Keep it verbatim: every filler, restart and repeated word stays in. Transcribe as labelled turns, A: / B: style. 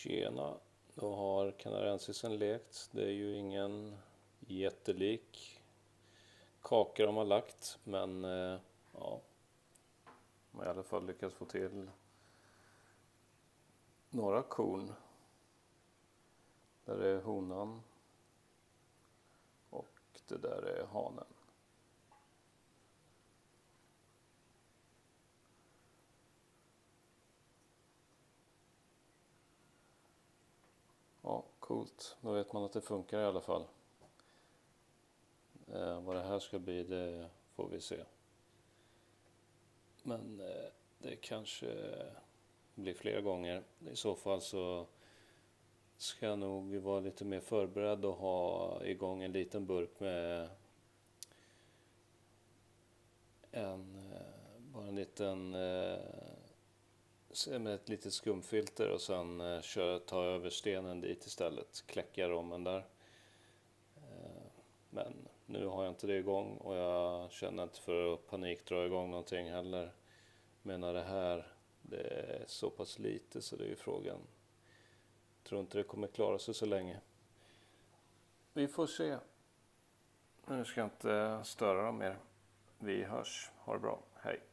A: Tjena, då har kanadensisen lekt. Det är ju ingen jättelik kaka de har lagt, men eh, ja, de har i alla fall lyckats få till några korn. Där är honan och det där är hanen. Ja, coolt. Då vet man att det funkar i alla fall. Eh, vad det här ska bli, det får vi se. Men eh, det kanske blir fler gånger. I så fall så ska jag nog vara lite mer förberedd och ha igång en liten burk med en, eh, bara en liten eh, med ett litet skumfilter och sen eh, kör, ta över stenen dit istället, kläcka rommen där. Eh, men nu har jag inte det igång och jag känner inte för att panik dra igång någonting heller. Men det här, det är så pass lite så det är ju frågan. Jag tror inte det kommer klara sig så länge. Vi får se. Nu ska jag inte störa dem mer. Vi hörs. Ha det bra. Hej.